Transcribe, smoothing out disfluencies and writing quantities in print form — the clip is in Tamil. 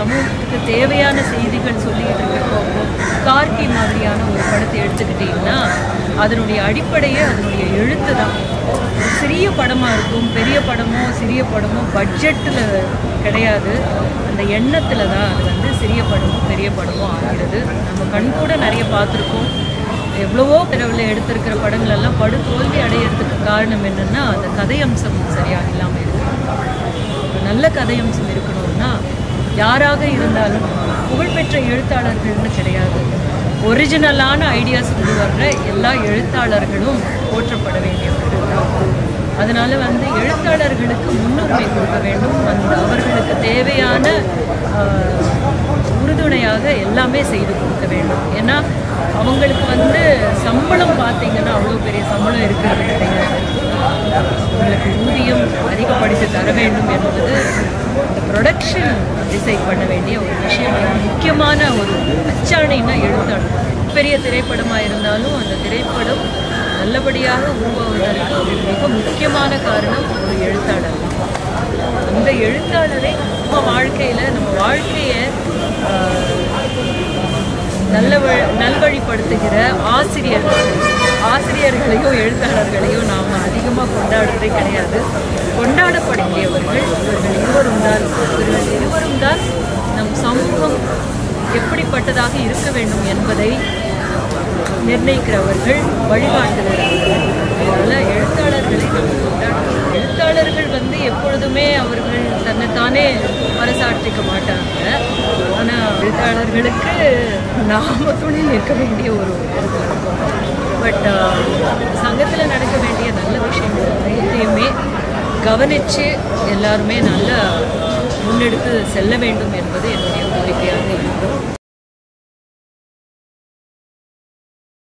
சமூகத்துக்கு தேவையான செய்திகள் சொல்லிட்டு இருக்கிறப்போ கார்த்தி மாதிரியான ஒரு படத்தை எடுத்துக்கிட்டிங்கன்னா அதனுடைய அடிப்படையே அதனுடைய எழுத்து தான். சிறிய படமாக இருக்கும், பெரிய படமோ சிறிய படமோ பட்ஜெட்டில் கிடையாது, அந்த எண்ணத்தில் தான் அது வந்து சிறிய படமோ பெரிய படமோ ஆகிறது. நம்ம கண் கூட நிறைய பார்த்துருக்கோம். எவ்வளவோ பிறவில் எடுத்திருக்கிற படங்கள் எல்லாம் படு தோல்வி அடையிறதுக்கு காரணம் என்னென்னா அந்த கதையம்சம் சரியாக இல்லாமல் இருக்குது. நல்ல கதையம்சம் இருக்கணும்னா யாராக இருந்தாலும் புகழ்பெற்ற எழுத்தாளர்கள்னு கிடையாது, ஒரிஜினலான ஐடியாஸ் கொண்டு வர்ற எல்லா எழுத்தாளர்களும் போற்றப்பட வேண்டியவர்கள் தான். அதனால் வந்து எழுத்தாளர்களுக்கு முன்னுரிமை கொடுக்க வேண்டும். அவர்களுக்கு தேவையான உறுதுணையாக எல்லாமே செய்து கொடுக்க வேண்டும். ஏன்னா அவங்களுக்கு வந்து சம்பளம் பார்த்திங்கன்னா அவ்வளோ பெரிய சம்பளம் இருக்கிறது கிடையாது. அவங்களுக்கு ஊதியம் அதிகப்படுத்தி தர வேண்டும் என்பது இந்த ப்ரொடக்ஷன் டிசைட் பண்ண வேண்டிய ஒரு விஷயம். முக்கியமான ஒரு அச்சாணைன்னா எழுத்தாளர். பெரிய திரைப்படமாக இருந்தாலும் அந்த திரைப்படம் நல்லபடியாக உருவாவதற்கு ஒரு மிக முக்கியமான காரணம் ஒரு எழுத்தாளர். அந்த எழுத்தாளரை நம்ம வாழ்க்கையில் நம்ம வாழ்க்கையை நல்வழிப்படுத்துகிற ஆசிரியர்களையும் எழுத்தாளர்களையும் நாம் அதிகமாக கொண்டாடுறதே கிடையாது. கொண்டாடப்படக்கூடியவர்கள் இவர்கள் இருவரும் தான் நம் சமூகம் எப்படிப்பட்டதாக இருக்க வேண்டும் என்பதை நிர்ணயிக்கிறவர்கள், வழிகாட்டுகிறவர்கள். அதனால் எழுத்தாளர்களை நாம் கொண்டாடுறோம். எழுத்தாளர்கள் வந்து எப்பொழுதுமே அவர்கள் தன்னைத்தானே பறைசாற்றிக்க மாட்டாங்க. ஆனால் எழுத்தாளர்களுக்கு நாம துணை நிற்க வேண்டிய ஒரு இடத்துல இருக்கும். பட் சங்கத்தில் நடக்க வேண்டிய நல்ல விஷயங்கள் அனைத்தையுமே கவனித்து எல்லாருமே நல்லா முன்னெடுத்து செல்ல வேண்டும் என்பது என்னுடைய கோரிக்கையாக